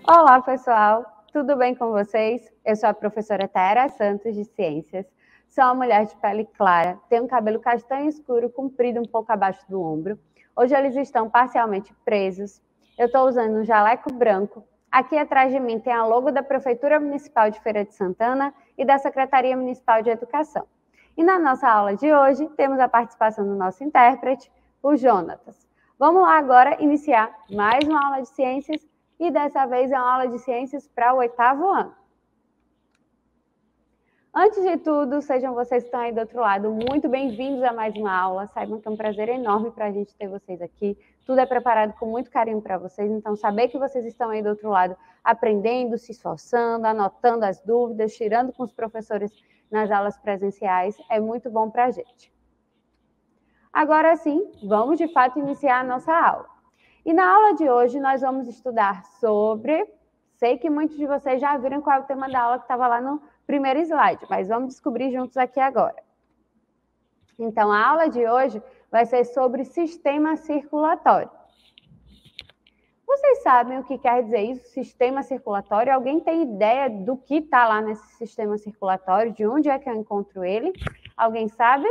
Olá, pessoal! Tudo bem com vocês? Eu sou a professora Taera Santos, de Ciências. Sou uma mulher de pele clara, tenho um cabelo castanho escuro, comprido um pouco abaixo do ombro. Hoje eles estão parcialmente presos. Eu estou usando um jaleco branco. Aqui atrás de mim tem a logo da Prefeitura Municipal de Feira de Santana e da Secretaria Municipal de Educação. E na nossa aula de hoje, temos a participação do nosso intérprete, o Jonatas. Vamos lá agora iniciar mais uma aula de ciências. E dessa vez é uma aula de ciências para o 8º ano. Antes de tudo, sejam vocês que estão aí do outro lado muito bem-vindos a mais uma aula. Saibam que é um prazer enorme para a gente ter vocês aqui. Tudo é preparado com muito carinho para vocês, então saber que vocês estão aí do outro lado aprendendo, se esforçando, anotando as dúvidas, tirando com os professores nas aulas presenciais, é muito bom para a gente. Agora sim, vamos de fato iniciar a nossa aula. E na aula de hoje nós vamos estudar sobre... Sei que muitos de vocês já viram qual é o tema da aula que estava lá no primeiro slide, mas vamos descobrir juntos aqui agora. Então, a aula de hoje vai ser sobre sistema circulatório. Vocês sabem o que quer dizer isso, sistema circulatório? Alguém tem ideia do que está lá nesse sistema circulatório? De onde é que eu encontro ele? Alguém sabe?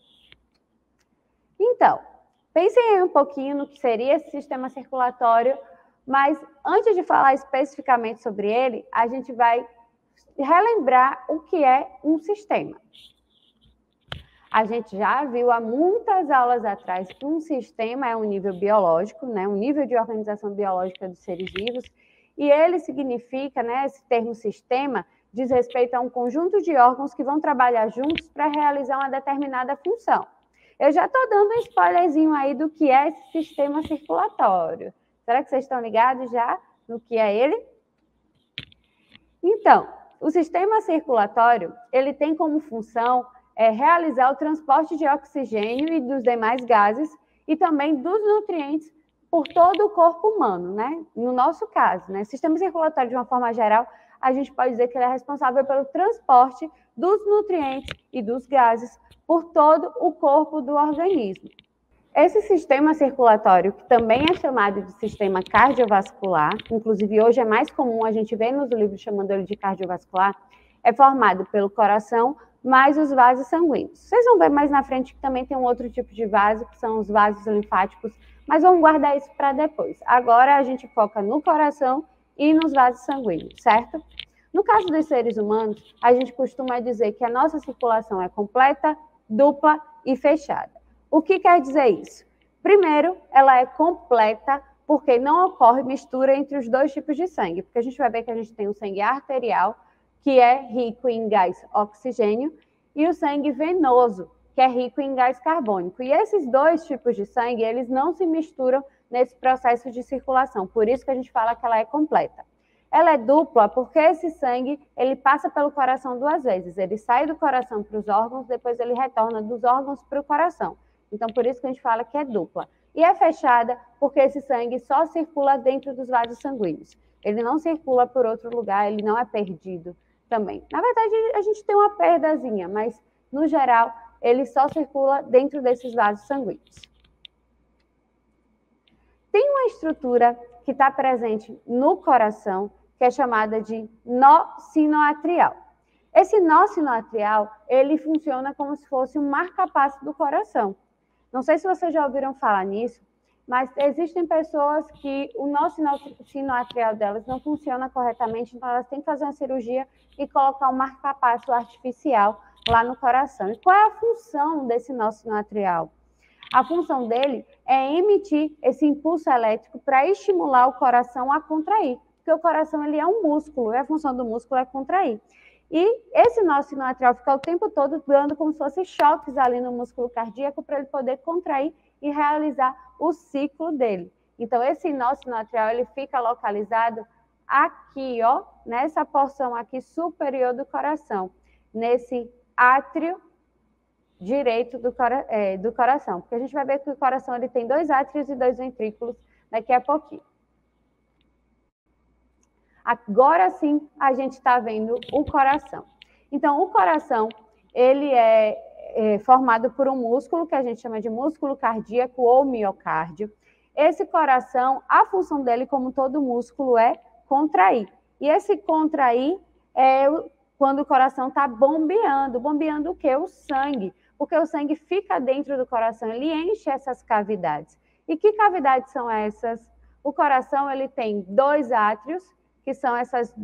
Então, pensem aí um pouquinho no que seria esse sistema circulatório, mas antes de falar especificamente sobre ele, a gente vai relembrar o que é um sistema. A gente já viu há muitas aulas atrás que um sistema é um nível biológico, né, um nível de organização biológica dos seres vivos, e ele significa, né, esse termo sistema, diz respeito a um conjunto de órgãos que vão trabalhar juntos para realizar uma determinada função. Eu já estou dando um spoilerzinho aí do que é esse sistema circulatório. Será que vocês estão ligados já no que é ele? Então, o sistema circulatório, ele tem como função realizar o transporte de oxigênio e dos demais gases e também dos nutrientes por todo o corpo humano, né? No nosso caso, né? O sistema circulatório, de uma forma geral, a gente pode dizer que ele é responsável pelo transporte dos nutrientes e dos gases por todo o corpo do organismo. Esse sistema circulatório, que também é chamado de sistema cardiovascular, inclusive hoje é mais comum a gente ver nos livros chamando ele de cardiovascular, é formado pelo coração mais os vasos sanguíneos. Vocês vão ver mais na frente que também tem um outro tipo de vaso, que são os vasos linfáticos, mas vamos guardar isso para depois. Agora a gente foca no coração e nos vasos sanguíneos, certo? No caso dos seres humanos, a gente costuma dizer que a nossa circulação é completa, dupla e fechada. O que quer dizer isso? Primeiro, ela é completa porque não ocorre mistura entre os dois tipos de sangue, porque a gente vai ver que a gente tem o sangue arterial, que é rico em gás oxigênio, e o sangue venoso, que é rico em gás carbônico. E esses dois tipos de sangue, eles não se misturam nesse processo de circulação, por isso que a gente fala que ela é completa. Ela é dupla porque esse sangue, ele passa pelo coração 2 vezes. Ele sai do coração para os órgãos, depois ele retorna dos órgãos para o coração. Então, por isso que a gente fala que é dupla. E é fechada porque esse sangue só circula dentro dos vasos sanguíneos. Ele não circula por outro lugar, ele não é perdido também. Na verdade, a gente tem uma perdazinha, mas, no geral, ele só circula dentro desses vasos sanguíneos. Tem uma estrutura que está presente no coração, que é chamada de nó sinoatrial. Esse nó sinoatrial, ele funciona como se fosse um marca-passo do coração. Não sei se vocês já ouviram falar nisso, mas existem pessoas que o nó sinoatrial delas não funciona corretamente, então elas têm que fazer uma cirurgia e colocar um marca-passo artificial lá no coração. E qual é a função desse nó sinoatrial? A função dele é emitir esse impulso elétrico para estimular o coração a contrair, porque o coração ele é um músculo, e a função do músculo é contrair. E esse nó sinoatrial fica o tempo todo dando como se fossem choques ali no músculo cardíaco para ele poder contrair e realizar o ciclo dele. Então, esse nó sinoatrial ele fica localizado aqui, ó, nessa porção aqui superior do coração, nesse átrio direito do coração, porque a gente vai ver que o coração ele tem 2 átrios e 2 ventrículos daqui a pouquinho. Agora sim a gente está vendo o coração. Então, o coração ele é formado por um músculo que a gente chama de músculo cardíaco ou miocárdio. Esse coração, a função dele, como todo músculo, é contrair. E esse contrair é quando o coração está bombeando. Bombeando o quê? O sangue. Porque o sangue fica dentro do coração, ele enche essas cavidades. E que cavidades são essas? O coração ele tem 2 átrios, que são essas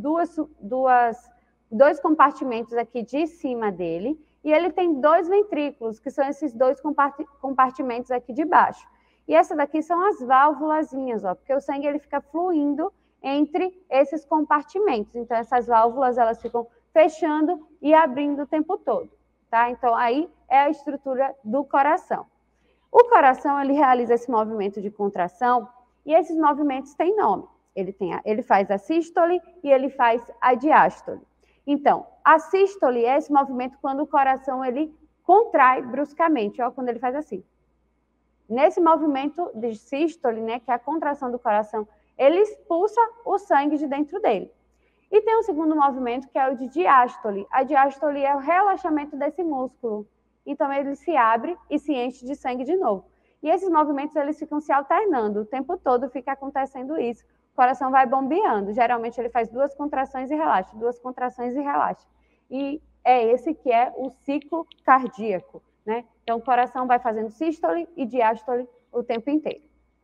dois compartimentos aqui de cima dele, e ele tem 2 ventrículos, que são esses 2 compartimentos aqui de baixo. E essas daqui são as válvulazinhas, ó, porque o sangue ele fica fluindo entre esses compartimentos. Então, essas válvulas elas ficam fechando e abrindo o tempo todo, tá? Então, aí é a estrutura do coração. O coração, ele realiza esse movimento de contração e esses movimentos têm nome. Ele faz a sístole e ele faz a diástole. Então, a sístole é esse movimento quando o coração ele contrai bruscamente, ó, quando ele faz assim. Nesse movimento de sístole, né, que é a contração do coração, ele expulsa o sangue de dentro dele. E tem um segundo movimento, que é o de diástole. A diástole é o relaxamento desse músculo. Então, ele se abre e se enche de sangue de novo. E esses movimentos, eles ficam se alternando. O tempo todo fica acontecendo isso. O coração vai bombeando. Geralmente, ele faz 2 contrações e relaxa, 2 contrações e relaxa. E é esse que é o ciclo cardíaco, né? Então, o coração vai fazendo sístole e diástole o tempo inteiro.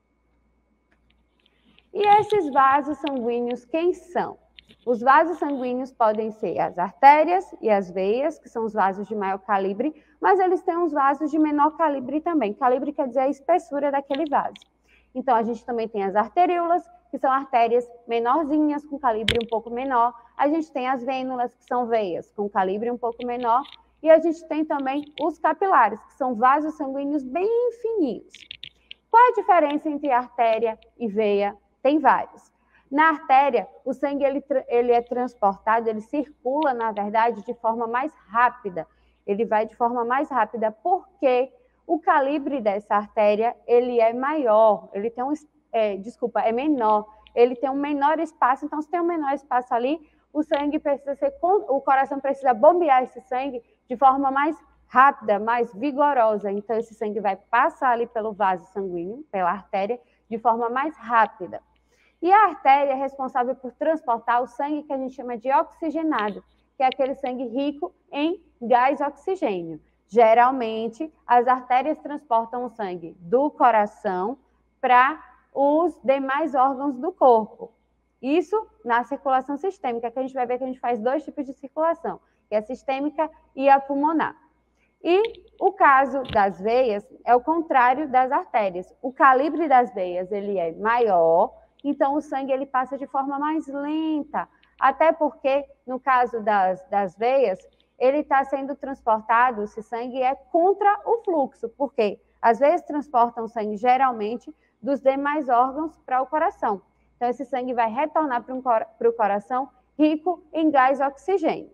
E esses vasos sanguíneos, quem são? Os vasos sanguíneos podem ser as artérias e as veias, que são os vasos de maior calibre, mas eles têm uns vasos de menor calibre também. Calibre quer dizer a espessura daquele vaso. Então, a gente também tem as arteríolas, que são artérias menorzinhas, com calibre um pouco menor. A gente tem as vênulas, que são veias, com calibre um pouco menor. E a gente tem também os capilares, que são vasos sanguíneos bem fininhos. Qual a diferença entre artéria e veia? Tem vários. Na artéria, o sangue ele é transportado, ele circula, na verdade, de forma mais rápida. Ele vai de forma mais rápida porque o calibre dessa artéria ele é maior, ele tem é menor, ele tem um menor espaço. Então, se tem um menor espaço ali, o coração precisa bombear esse sangue de forma mais rápida, mais vigorosa. Então, esse sangue vai passar ali pelo vaso sanguíneo, pela artéria, de forma mais rápida. E a artéria é responsável por transportar o sangue que a gente chama de oxigenado, que é aquele sangue rico em gás oxigênio. Geralmente, as artérias transportam o sangue do coração para os demais órgãos do corpo. Isso na circulação sistêmica, que a gente vai ver que a gente faz 2 tipos de circulação, que é a sistêmica e a pulmonar. E o caso das veias é o contrário das artérias. O calibre das veias ele é maior, então o sangue ele passa de forma mais lenta, até porque, no caso das veias, ele está sendo transportado, esse sangue é contra o fluxo, porque as veias transportam sangue geralmente dos demais órgãos para o coração. Então, esse sangue vai retornar para o coração rico em gás oxigênio.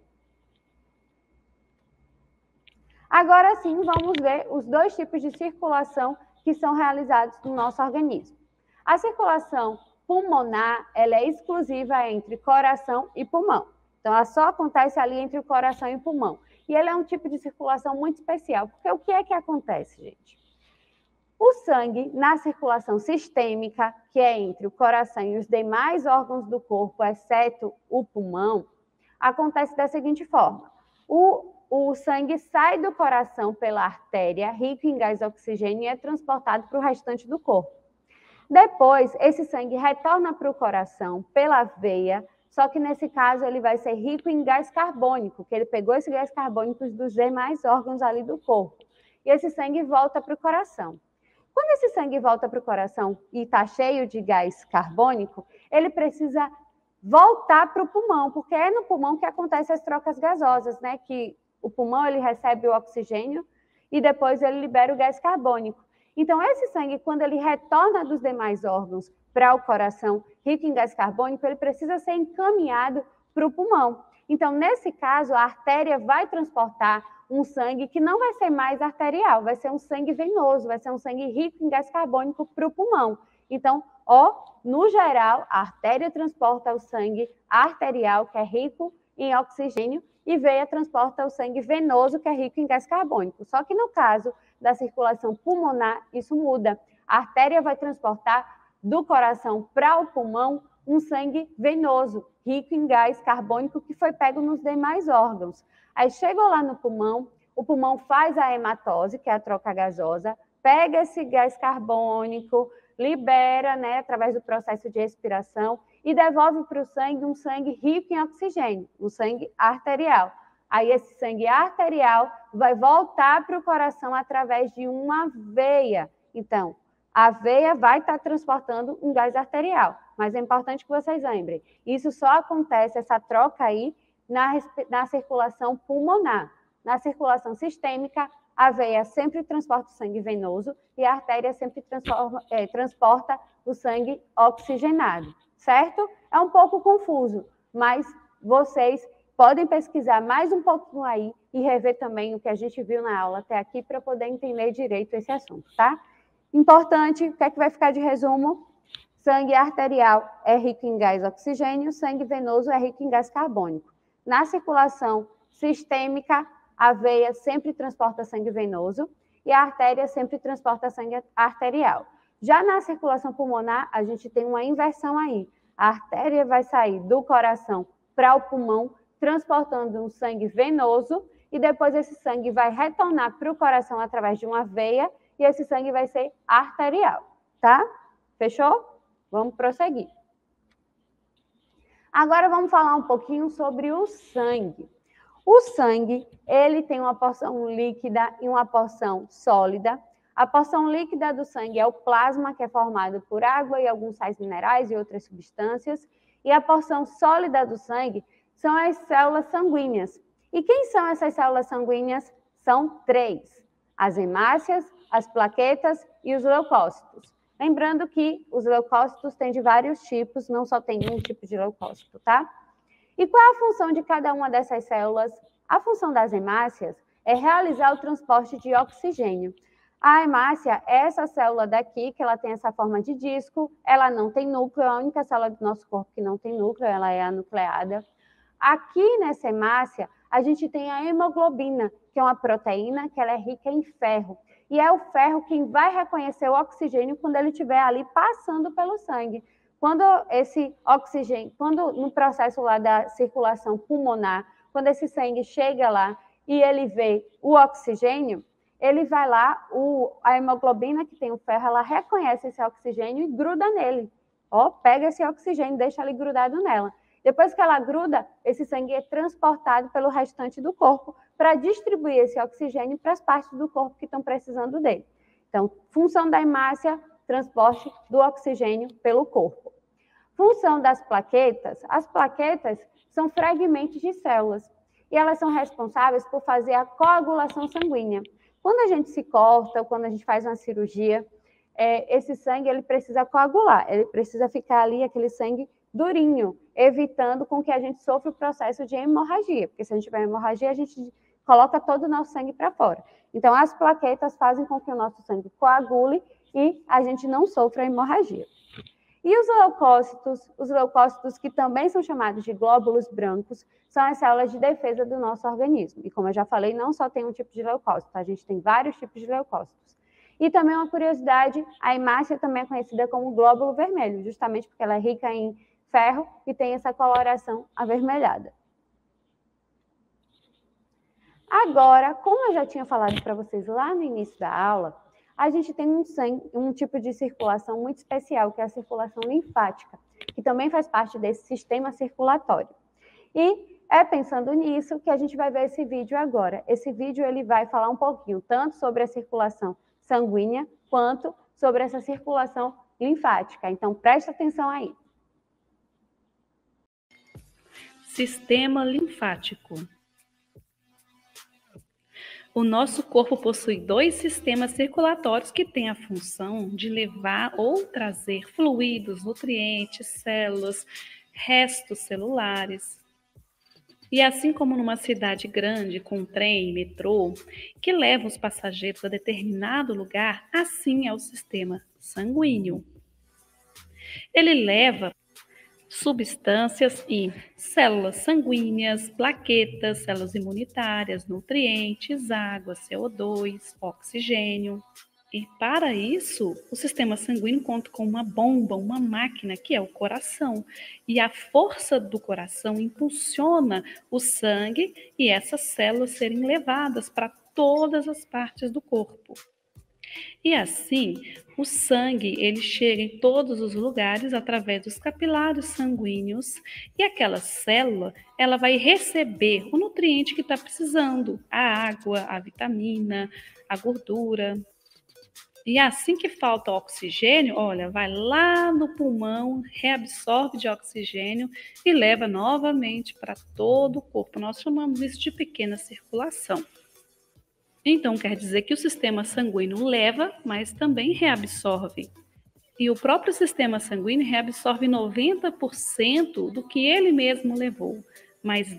Agora sim, vamos ver os 2 tipos de circulação que são realizados no nosso organismo. A circulação pulmonar, ela é exclusiva entre coração e pulmão. Então, ela só acontece ali entre o coração e o pulmão. E ela é um tipo de circulação muito especial, porque o que é que acontece, gente? O sangue, na circulação sistêmica, que é entre o coração e os demais órgãos do corpo, exceto o pulmão, acontece da seguinte forma. O sangue sai do coração pela artéria, rico em gás oxigênio, e é transportado para o restante do corpo. Depois, esse sangue retorna para o coração pela veia, só que nesse caso ele vai ser rico em gás carbônico, que ele pegou esse gás carbônico dos demais órgãos ali do corpo. E esse sangue volta para o coração. Quando esse sangue volta para o coração e está cheio de gás carbônico, ele precisa voltar para o pulmão, porque é no pulmão que acontecem as trocas gasosas, né? Que o pulmão ele recebe o oxigênio e depois ele libera o gás carbônico. Então, esse sangue, quando ele retorna dos demais órgãos para o coração rico em gás carbônico, ele precisa ser encaminhado para o pulmão. Então, nesse caso, a artéria vai transportar um sangue que não vai ser mais arterial, vai ser um sangue venoso, vai ser um sangue rico em gás carbônico para o pulmão. Então, no geral, a artéria transporta o sangue arterial, que é rico em oxigênio, e veia transporta o sangue venoso, que é rico em gás carbônico. Só que no caso da circulação pulmonar, isso muda. A artéria vai transportar do coração para o pulmão um sangue venoso, rico em gás carbônico que foi pego nos demais órgãos. Aí chegou lá no pulmão, o pulmão faz a hematose, que é a troca gasosa, pega esse gás carbônico, libera, né, através do processo de respiração e devolve para o sangue um sangue rico em oxigênio, um sangue arterial. Aí esse sangue arterial vai voltar para o coração através de uma veia. Então, a veia vai estar transportando um gás arterial. Mas é importante que vocês lembrem, isso só acontece, essa troca aí, na circulação pulmonar. Na circulação sistêmica, a veia sempre transporta o sangue venoso e a artéria sempre transporta o sangue oxigenado, certo? É um pouco confuso, mas vocês podem pesquisar mais um pouquinho aí e rever também o que a gente viu na aula até aqui para poder entender direito esse assunto, tá? Importante, o que é que vai ficar de resumo? Sangue arterial é rico em gás oxigênio, sangue venoso é rico em gás carbônico. Na circulação sistêmica, a veia sempre transporta sangue venoso e a artéria sempre transporta sangue arterial. Já na circulação pulmonar, a gente tem uma inversão aí. A artéria vai sair do coração para o pulmão, transportando um sangue venoso, e depois esse sangue vai retornar para o coração através de uma veia, e esse sangue vai ser arterial, tá? Fechou? Vamos prosseguir. Agora vamos falar um pouquinho sobre o sangue. O sangue, ele tem uma porção líquida e uma porção sólida. A porção líquida do sangue é o plasma, que é formado por água e alguns sais minerais e outras substâncias. E a porção sólida do sangue são as células sanguíneas. E quem são essas células sanguíneas? São 3. As hemácias, as plaquetas e os leucócitos. Lembrando que os leucócitos têm de vários tipos, não só tem um tipo de leucócito, tá? E qual é a função de cada uma dessas células? A função das hemácias é realizar o transporte de oxigênio. A hemácia é essa célula daqui, que ela tem essa forma de disco, ela não tem núcleo, é a única célula do nosso corpo que não tem núcleo, ela é anucleada. Aqui nessa hemácia, a gente tem a hemoglobina, que é uma proteína que ela é rica em ferro. E é o ferro quem vai reconhecer o oxigênio quando ele estiver ali passando pelo sangue. Quando esse oxigênio, quando no processo lá da circulação pulmonar, quando esse sangue chega lá e ele vê o oxigênio, ele vai lá, a hemoglobina que tem o ferro, ela reconhece esse oxigênio e gruda nele. Ó, pega esse oxigênio, deixa ali grudado nela. Depois que ela gruda, esse sangue é transportado pelo restante do corpo para distribuir esse oxigênio para as partes do corpo que estão precisando dele. Então, função da hemácia, transporte do oxigênio pelo corpo. Função das plaquetas, as plaquetas são fragmentos de células e elas são responsáveis por fazer a coagulação sanguínea. Quando a gente se corta ou quando a gente faz uma cirurgia, esse sangue ele precisa coagular, ele precisa ficar ali aquele sangue durinho, evitando com que a gente sofra o processo de hemorragia, porque se a gente tiver hemorragia, a gente coloca todo o nosso sangue para fora. Então, as plaquetas fazem com que o nosso sangue coagule e a gente não sofra hemorragia. E os leucócitos que também são chamados de glóbulos brancos, são as células de defesa do nosso organismo. E como eu já falei, não só tem um tipo de leucócito, a gente tem vários tipos de leucócitos. E também uma curiosidade, a hemácia também é conhecida como glóbulo vermelho, justamente porque ela é rica em ferro e tem essa coloração avermelhada. Agora, como eu já tinha falado para vocês lá no início da aula, a gente tem um tipo de circulação muito especial, que é a circulação linfática, que também faz parte desse sistema circulatório. E é pensando nisso que a gente vai ver esse vídeo agora. Esse vídeo ele vai falar um pouquinho tanto sobre a circulação sanguínea, quanto sobre essa circulação linfática. Então, presta atenção aí. Sistema linfático. O nosso corpo possui 2 sistemas circulatórios que têm a função de levar ou trazer fluidos, nutrientes, células, restos celulares. E assim como numa cidade grande com trem e metrô, que levam os passageiros a determinado lugar, assim é o sistema sanguíneo. Ele leva substâncias e células sanguíneas, plaquetas, células imunitárias, nutrientes, água, CO2, oxigênio. E para isso, o sistema sanguíneo conta com uma bomba, uma máquina, que é o coração. E a força do coração impulsiona o sangue e essas células serem levadas para todas as partes do corpo. E assim, o sangue ele chega em todos os lugares através dos capilares sanguíneos e aquela célula ela vai receber o nutriente que está precisando, a água, a vitamina, a gordura. E assim que falta oxigênio, olha, vai lá no pulmão, reabsorve de oxigênio e leva novamente para todo o corpo. Nós chamamos isso de pequena circulação. Então, quer dizer que o sistema sanguíneo leva, mas também reabsorve. E o próprio sistema sanguíneo reabsorve 90% do que ele mesmo levou, mas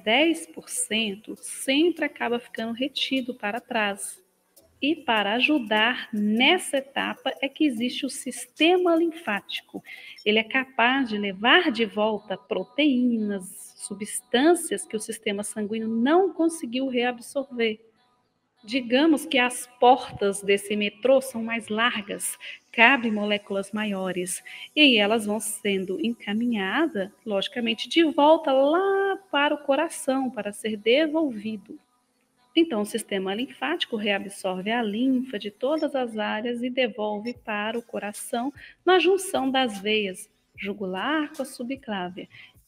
10% sempre acaba ficando retido para trás. E para ajudar nessa etapa é que existe o sistema linfático. Ele é capaz de levar de volta proteínas, substâncias que o sistema sanguíneo não conseguiu reabsorver. Digamos que as portas desse metrô são mais largas, cabem moléculas maiores, e aí elas vão sendo encaminhadas, logicamente, de volta lá para o coração, para ser devolvido. Então, o sistema linfático reabsorve a linfa de todas as áreas e devolve para o coração na junção das veias jugular com a subclávia.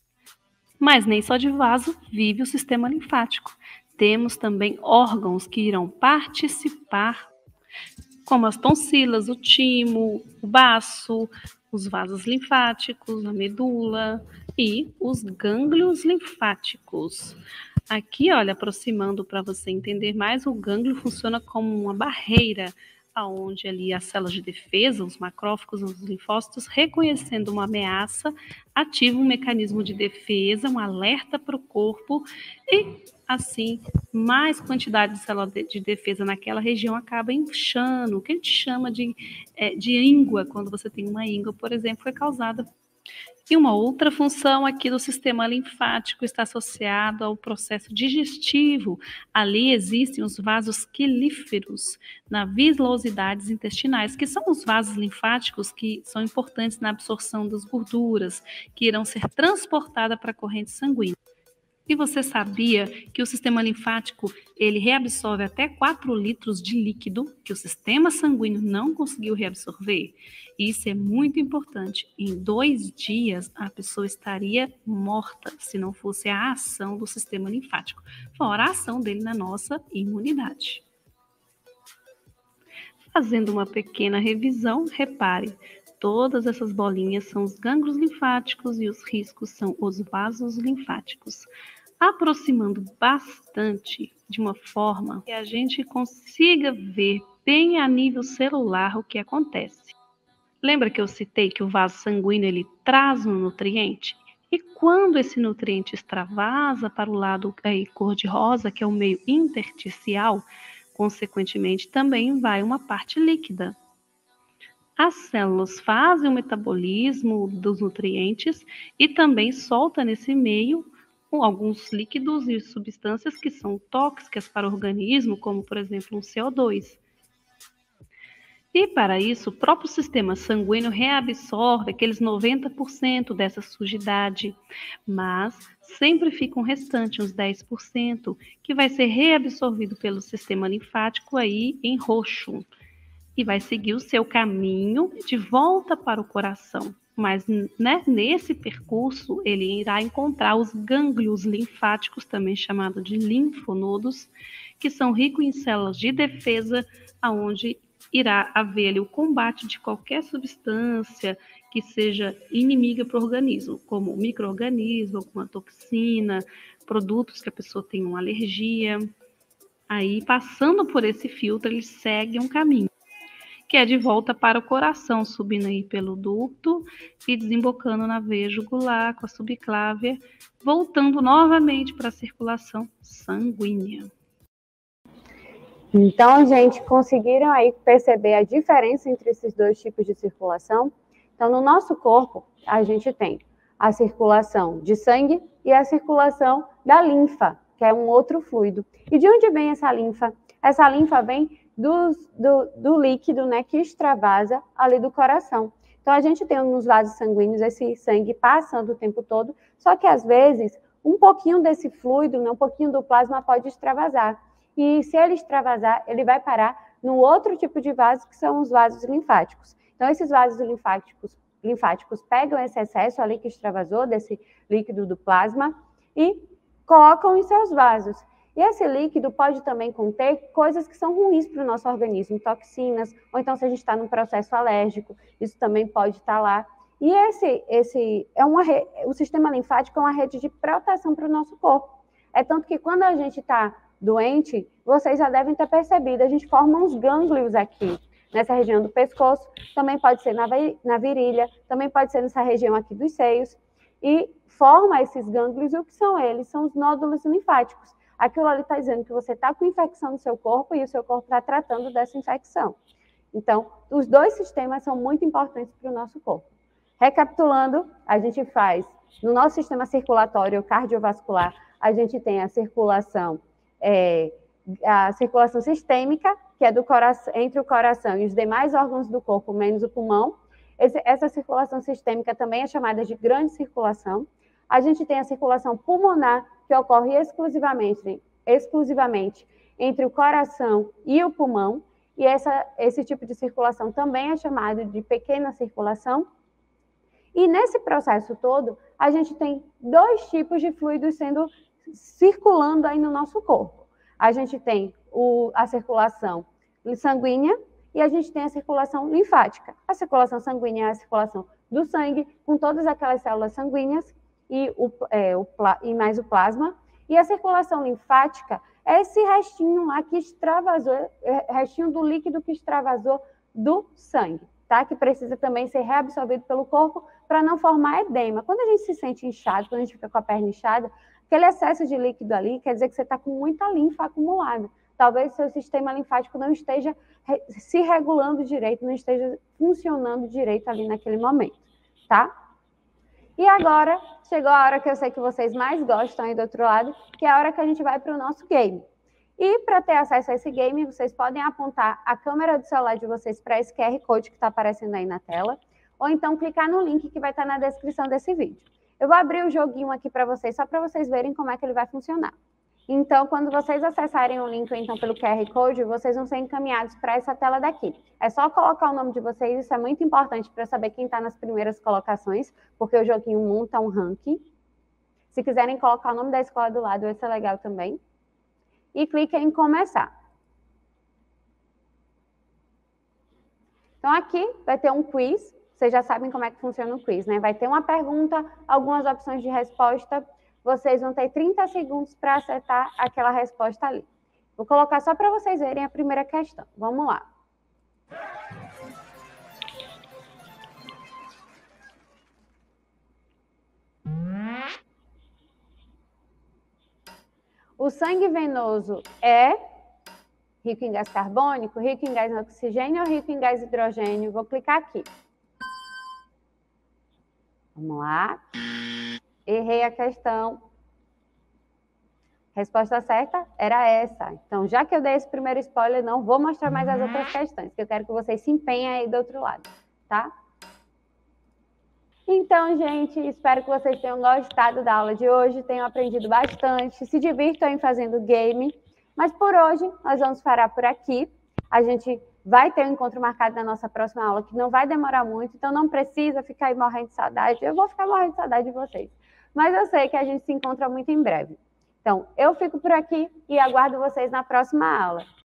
Mas nem só de vaso vive o sistema linfático. Temos também órgãos que irão participar, como as tonsilas, o timo, o baço, os vasos linfáticos, a medula e os gânglios linfáticos. Aqui, olha, aproximando para você entender mais, o gânglio funciona como uma barreira, onde ali as células de defesa, os macrófagos, os linfócitos, reconhecendo uma ameaça, ativam um mecanismo de defesa, um alerta para o corpo e, assim, mais quantidade de células de defesa naquela região acaba inchando, o que a gente chama de íngua, quando você tem uma íngua, por exemplo, foi causada. E uma outra função aqui do sistema linfático está associada ao processo digestivo. Ali existem os vasos quilíferos nas vilosidades intestinais, que são os vasos linfáticos que são importantes na absorção das gorduras, que irão ser transportadas para a corrente sanguínea. E você sabia que o sistema linfático ele reabsorve até 4 litros de líquido que o sistema sanguíneo não conseguiu reabsorver? Isso é muito importante. Em 2 dias, a pessoa estaria morta se não fosse a ação do sistema linfático, fora a ação dele na nossa imunidade. Fazendo uma pequena revisão, repare, todas essas bolinhas são os gânglios linfáticos e os riscos são os vasos linfáticos. Aproximando bastante de uma forma que a gente consiga ver bem a nível celular o que acontece. Lembra que eu citei que o vaso sanguíneo ele traz um nutriente? E quando esse nutriente extravasa para o lado cor-de-rosa, que é o meio intersticial, consequentemente também vai uma parte líquida. As células fazem o metabolismo dos nutrientes e também solta nesse meio alguns líquidos e substâncias que são tóxicas para o organismo, como por exemplo o CO2. E para isso, o próprio sistema sanguíneo reabsorve aqueles 90% dessa sujidade, mas sempre fica um restante, uns 10%, que vai ser reabsorvido pelo sistema linfático aí em roxo e vai seguir o seu caminho de volta para o coração. Mas nesse percurso ele irá encontrar os gânglios linfáticos, também chamados de linfonodos, que são ricos em células de defesa, onde irá haver ali o combate de qualquer substância que seja inimiga para o organismo, como micro-organismo, alguma toxina, produtos que a pessoa tem uma alergia. Aí, passando por esse filtro, ele segue um caminho, que é de volta para o coração, subindo aí pelo ducto e desembocando na veia jugular com a subclávia, voltando novamente para a circulação sanguínea. Então, gente, conseguiram aí perceber a diferença entre esses dois tipos de circulação? Então, no nosso corpo, a gente tem a circulação de sangue e a circulação da linfa, que é um outro fluido. E de onde vem essa linfa? Essa linfa vem do líquido, né, que extravasa ali do coração. Então, a gente tem nos vasos sanguíneos esse sangue passando o tempo todo, só que às vezes um pouquinho desse fluido, né, um pouquinho do plasma pode extravasar. E se ele extravasar, ele vai parar no outro tipo de vaso, que são os vasos linfáticos. Então, esses vasos linfáticos pegam esse excesso ali que extravasou desse líquido do plasma e colocam em seus vasos. E esse líquido pode também conter coisas que são ruins para o nosso organismo, toxinas, ou então se a gente está num processo alérgico, isso também pode estar lá. E o sistema linfático é uma rede de proteção para o nosso corpo. É tanto que quando a gente está doente, vocês já devem ter percebido, a gente forma uns gânglios aqui, nessa região do pescoço, também pode ser na virilha, também pode ser nessa região aqui dos seios, e forma esses gânglios, e o que são eles? São os nódulos linfáticos. Aquilo ali está dizendo que você está com infecção no seu corpo e o seu corpo está tratando dessa infecção. Então, os dois sistemas são muito importantes para o nosso corpo. Recapitulando, a gente faz, no nosso sistema circulatório cardiovascular, a gente tem a circulação sistêmica, que é entre o coração e os demais órgãos do corpo, menos o pulmão. Essa circulação sistêmica também é chamada de grande circulação. A gente tem a circulação pulmonar, que ocorre exclusivamente entre o coração e o pulmão, e esse tipo de circulação também é chamado de pequena circulação. E nesse processo todo, a gente tem dois tipos de fluidos circulando aí no nosso corpo. A gente tem a circulação sanguínea e a gente tem a circulação linfática. A circulação sanguínea é a circulação do sangue com todas aquelas células sanguíneas e mais o plasma. E a circulação linfática é esse restinho lá que extravasou, restinho do líquido que extravasou do sangue, tá? Que precisa também ser reabsorvido pelo corpo para não formar edema. Quando a gente se sente inchado, quando a gente fica com a perna inchada, aquele excesso de líquido ali quer dizer que você está com muita linfa acumulada. Talvez seu sistema linfático não esteja se regulando direito, não esteja funcionando direito ali naquele momento, tá? E agora, chegou a hora que eu sei que vocês mais gostam aí do outro lado, que é a hora que a gente vai para o nosso game. E para ter acesso a esse game, vocês podem apontar a câmera do celular de vocês para esse QR Code que está aparecendo aí na tela, ou então clicar no link que vai estar na descrição desse vídeo. Eu vou abrir o joguinho aqui para vocês, só para vocês verem como é que ele vai funcionar. Então, quando vocês acessarem o link, ou então pelo QR Code, vocês vão ser encaminhados para essa tela daqui. É só colocar o nome de vocês, isso é muito importante para saber quem está nas primeiras colocações, porque o joguinho monta um ranking. Se quiserem colocar o nome da escola do lado, vai ser legal também. E cliquem em começar. Então, aqui vai ter um quiz. Vocês já sabem como é que funciona o quiz, né? Vai ter uma pergunta, algumas opções de resposta. Vocês vão ter 30 segundos para acertar aquela resposta ali. Vou colocar só para vocês verem a primeira questão. Vamos lá. O sangue venoso é rico em gás carbônico, rico em gás oxigênio ou rico em gás hidrogênio? Vou clicar aqui. Vamos lá. Errei a questão. Resposta certa era essa. Então, já que eu dei esse primeiro spoiler, não vou mostrar mais as outras questões, porque eu quero que vocês se empenhem aí do outro lado, tá? Então, gente, espero que vocês tenham gostado da aula de hoje, tenham aprendido bastante, se divirtam em fazendo game. Mas por hoje, nós vamos parar por aqui. A gente vai ter um encontro marcado na nossa próxima aula, que não vai demorar muito, então não precisa ficar aí morrendo de saudade. Eu vou ficar morrendo de saudade de vocês. Mas eu sei que a gente se encontra muito em breve. Então, eu fico por aqui e aguardo vocês na próxima aula.